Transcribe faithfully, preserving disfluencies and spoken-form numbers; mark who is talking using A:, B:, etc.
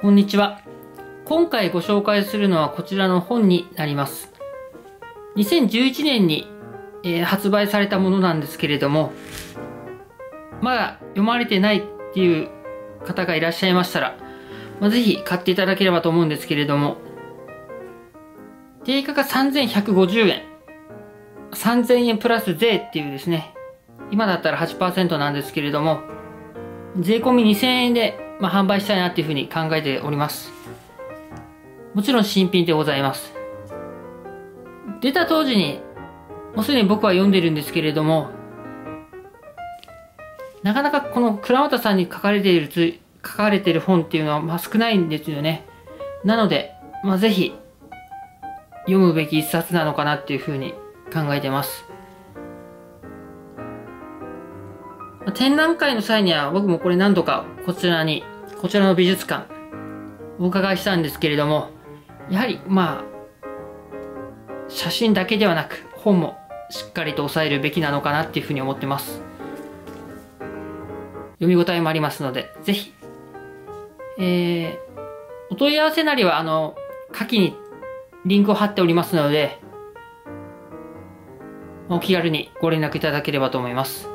A: こんにちは。今回ご紹介するのはこちらの本になります。にせんじゅういちねんに、えー発売されたものなんですけれども、まだ読まれてないっていう方がいらっしゃいましたら、まあ、ぜひ買っていただければと思うんですけれども、定価がさんぜんひゃくごじゅうえん。さんぜんえんプラス税っていうですね、今だったら はちパーセント なんですけれども、税込みにせんえんで、まあ、販売したいなっていうふうに考えております。もちろん新品でございます。出た当時に、もうすでに僕は読んでるんですけれども、なかなかこの倉俣さんに書かれているつ、書かれている本っていうのはまあ少ないんですよね。なので、まあ、ぜひ読むべき一冊なのかなっていうふうに考えてます。まあ展覧会の際には僕もこれ何度かこちらに、こちらの美術館お伺いしたんですけれども、やはりまあ、写真だけではなく本もしっかりと押さえるべきなのかなっていうふうに思ってます。読み応えもありますので、ぜひ。えー、お問い合わせなりは、あの、下記にリンクを貼っておりますので、お気軽にご連絡いただければと思います。